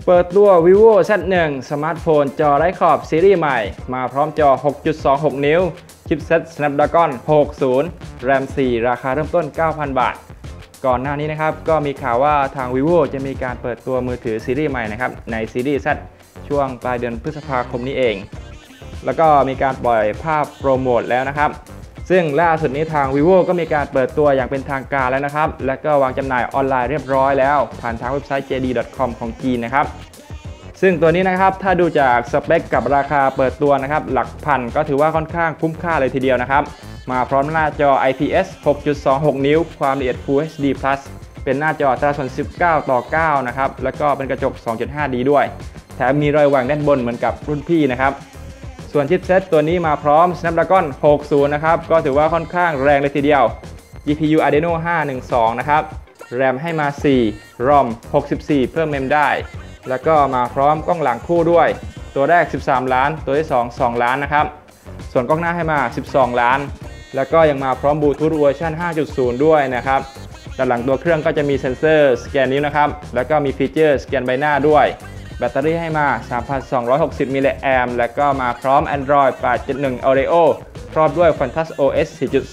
เปิดตัว vivo Z1 สมาร์ทโฟนจอไร้ขอบซีรีส์ใหม่มาพร้อมจอ 6.26 นิ้วชิปเซ็ต Snapdragon 60 RAM 4 ราคาเริ่มต้น 9,000 บาทก่อนหน้านี้นะครับก็มีข่าวว่าทาง vivo จะมีการเปิดตัวมือถือซีรีส์ใหม่นะครับในซีรีส์ Z ช่วงปลายเดือนพฤษภาคมนี้เองแล้วก็มีการปล่อยภาพโปรโมทแล้วนะครับซึ่งล่าสุดนี้ทาง vivo ก็มีการเปิดตัวอย่างเป็นทางการแล้วนะครับและก็วางจำหน่ายออนไลน์เรียบร้อยแล้วผ่านทางเว็บไซต์ jd.com ของจีนนะครับซึ่งตัวนี้นะครับถ้าดูจากสเปคกับราคาเปิดตัวนะครับหลักพันก็ถือว่าค่อนข้างคุ้มค่าเลยทีเดียวนะครับมาพร้อมหน้าจอ IPS 6.26 นิ้วความละเอียด Full HD+ เป็นหน้าจออัตราส่วน 19:9 นะครับแล้วก็เป็นกระจก 2.5D ด้วยแถมมีรอยแหว่งด้านบนเหมือนกับรุ่นพี่นะครับส่วนชิปเซ็ตตัวนี้มาพร้อม Snapdragon 60 นะครับก็ถือว่าค่อนข้างแรงเลยทีเดียว GPU Adreno 512 นะครับ RAM ให้มา 4 ROM 64 เพิ่มเมมได้แล้วก็มาพร้อมกล้องหลังคู่ด้วยตัวแรก 13 ล้านตัวที่ 2 2 ล้านนะครับส่วนกล้องหน้าให้มา 12 ล้านแล้วก็ยังมาพร้อมบลูทูธเวอร์ชัน 5.0 ด้วยนะครับด้านหลังตัวเครื่องก็จะมีเซ็นเซอร์สแกนนิ้วนะครับแล้วก็มีฟีเจอร์สแกนใบหน้าด้วยแบตเตอรี่ให้มา 3,260 มิลลิแอมป์และก็มาพร้อม Android 8.1 Oreo ครอบด้วย Fantas OS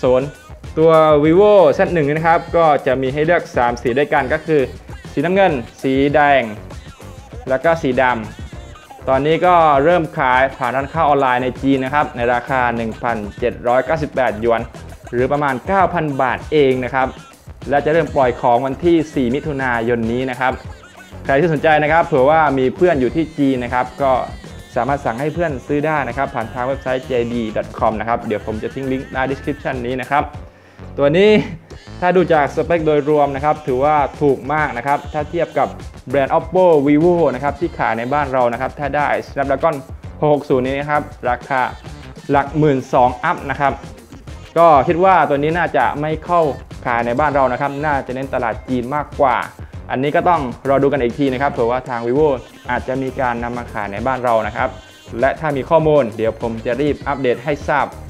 4.0 ตัว vivo Z1 นี้นะครับก็จะมีให้เลือก 3 สีด้วยกันก็คือสีน้ำเงินสีแดงแล้วก็สีดำตอนนี้ก็เริ่มขายผ่านร้านค้าออนไลน์ในจีนนะครับในราคา 1,798 หยวนหรือประมาณ 9,000 บาทเองนะครับและจะเริ่มปล่อยของวันที่ 4 มิถุนายนนี้นะครับใครที่สนใจนะครับเผื่อว่ามีเพื่อนอยู่ที่จีนนะครับก็สามารถสั่งให้เพื่อนซื้อได้นะครับผ่านทางเว็บไซต์ jd.com นะครับเดี๋ยวผมจะทิ้งลิงก์ใต้ description นี้นะครับตัวนี้ถ้าดูจากสเปคโดยรวมนะครับถือว่าถูกมากนะครับถ้าเทียบกับแบรนด์ Oppo Vivo นะครับที่ขายในบ้านเรานะครับถ้าได้ Snapdragon 660 นี้นะครับราคาหลัก 12,000 อัพนะครับก็คิดว่าตัวนี้น่าจะไม่เข้าขายในบ้านเรานะครับน่าจะเน้นตลาดจีนมากกว่าอันนี้ก็ต้องรอดูกันอีกทีนะครับเผื่อว่าทาง vivo อาจจะมีการนำมาขายในบ้านเรานะครับและถ้ามีข้อมูลเดี๋ยวผมจะรีบอัปเดตให้ทราบ